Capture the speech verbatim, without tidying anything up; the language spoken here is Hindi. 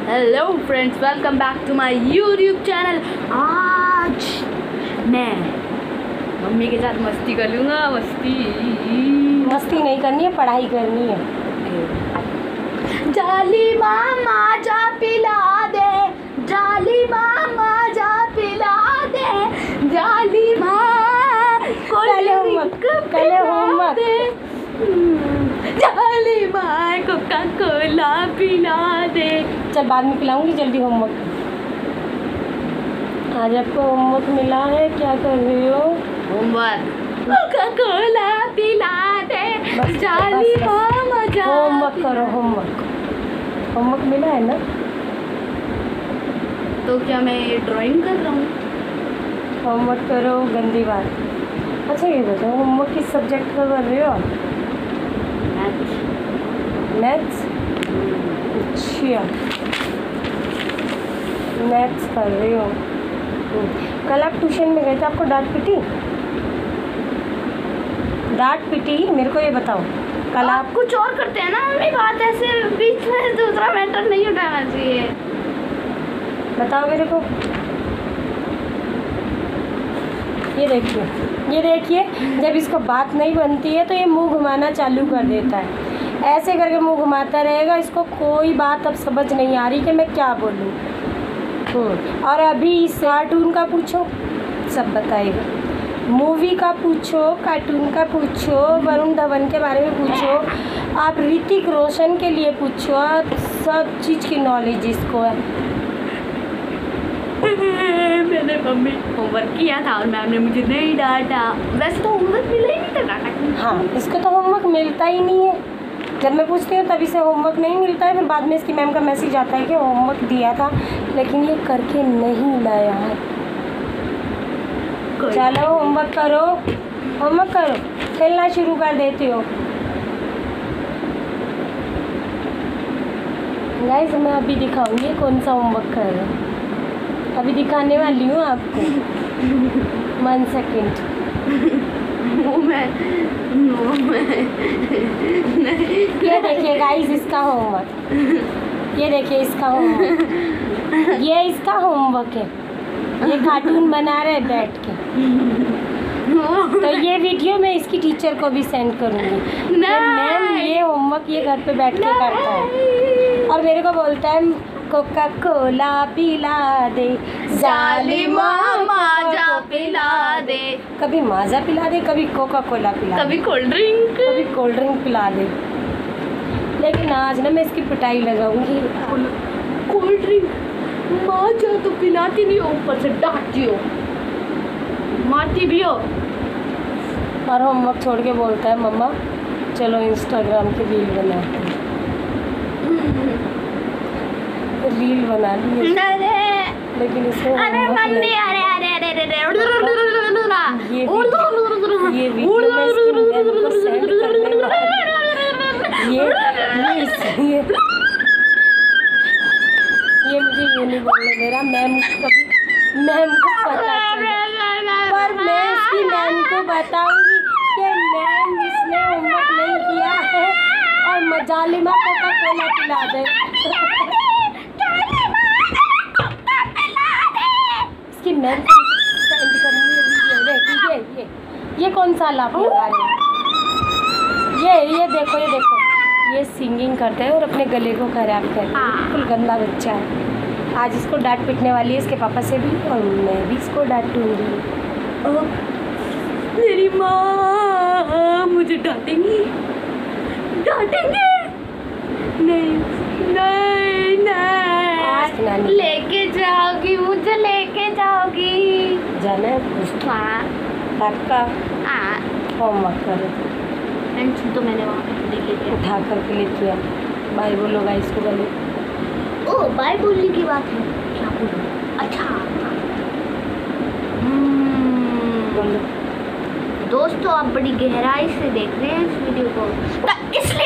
Hello friends, welcome back to my YouTube channel. आज मैं मम्मी के साथ मस्ती कर लूँगा। मस्ती मस्ती नहीं करनी है, पढ़ाई करनी है। जाली मामा जा पिला दे, जाली मामा जा पिला दे, जाली माँ पहले होमवर्क पहले होमवर्क जाली माँ कोका कोला पिला दे। चल बाद में पिलाऊंगी, जल्दी होमवर्क। आज आपको होमवर्क मिला है, क्या कर रहे हो? होमवर्क कोका कोला पिला दे, बस, जाली बस, बस। मामा जा होमवर्क करो, होमवर्क होमवर्क मिला है ना? तो क्या मैं ड्राइंग कर रहा हूँ? होमवर्क करो, गंदी बात। अच्छा ये बताओ, होमवर्क किस सब्जेक्ट का कर रहे हो आप? मैथ्स। अच्छा, मैथ्स कर रहे हो। कल आप ट्यूशन में गए थे, आपको डांट पिटी? डांट पिटी मेरे को ये बताओ। कल आप कुछ और करते हैं ना मम्मी, बात ऐसे बीच में दूसरा मैटर नहीं उठाना चाहिए। बताओ मेरे को। ये देखिए, ये देखिए, जब इसको बात नहीं बनती है तो ये मुंह घुमाना चालू कर देता है। ऐसे करके मुंह घुमाता रहेगा, इसको कोई बात अब समझ नहीं आ रही कि मैं क्या बोलूँ। और अभी इस कार्टून का पूछो, सब बताएगा। मूवी का पूछो, कार्टून का पूछो, वरुण धवन के बारे में पूछो, आप ऋतिक रोशन के लिए पूछो, आप सब चीज़ की नॉलेज इसको है। मैंने मम्मी होमवर्क किया था और मैम ने मुझे नहीं डांटा। वैसे तो होमवर्क मिला ही नहीं था, डांटा। हाँ, इसको तो होमवर्क मिलता ही नहीं है। जब मैं पूछती हूँ तभी से होमवर्क नहीं मिलता है, फिर बाद में इसकी मैम का मैसेज आता है कि होमवर्क दिया था लेकिन ये करके नहीं लाया है। चलो होमवर्क करो, होमवर्क करो, खेलना शुरू कर देते हो। गाइस मैं अभी दिखाऊंगी कौन सा होमवर्क कर रहे हो, अभी दिखाने वाली हूँ आपको। One second. वो मैं वो मैं ये देखिए गाइस इसका होमवर्क, ये देखिए इसका होमवर्क, ये इसका होमवर्क है। ये कार्टून बना रहे बैठ के। तो ये वीडियो मैं इसकी टीचर को भी सेंड करूँगी। मैम ये होमवर्क ये घर पे बैठ के करता है और मेरे को बोलता है कोका कोला पिला दे, जाली मामा जा पिला दे। कभी माजा पिला दे, कभी कोका कोला पिला दे, कभी कोल्ड ड्रिंक, कभी कोल्ड ड्रिंक पिला दे। लेकिन आज ना मैं इसकी पिटाई लगाऊंगी। कोल्ड ड्रिंक माँ जा तो पिलाती नहीं हो, ऊपर से डांटती हो, मारती भी हो। और होमवर्क छोड़ के बोलता है मम्मा चलो इंस्टाग्राम की रील बनाते हैं। रील बना ली लेकिन इसमें अरे मम्मी, अरे अरे अरे अरे ये ये वीडियो मैं इसकी मैम को सेंड करने वाली। ये ये इसलिए ये मुझे ये नहीं बोलने दे रहा। मैम कभी मैम को पता चला, पर मैं इसकी मैम को बताऊंगी कि मैम इसने होमवर्क नहीं किया है और मजालिमा कोका कोला पिला दे। इसकी मैम को सेंड करनी है वीडियो। देखिए ये ये ये कौन सा लाभ लगा रहे हैं? ये ये देखो, ये देखो, ये सिंगिंग करता है और अपने गले को खराब कर रहा है। बिल्कुल गंदा बच्चा है। आज इसको डांट पिटने वाली है इसके पापा से भी, और मैं भी इसको डांटूंगी। मेरी माँ मुझे डांटेंगी, डांटेंगी। नहीं नहीं नहीं, लेके जाओगी मुझे, लेके जाओगी। जाना है कुछ हाँ पक्का। हाँ, होमवर्क करो। पेंसिल तो मैंने वहाँ पे लेके गया, उठा करके लेके आ। बाय बोलो गाइस को गले। ओ बाय बोलने की बात है, क्या बोलूं? अच्छा बोलो। दोस्तों, आप बड़ी गहराई से देख रहे हैं इस वीडियो को, तो इसलिए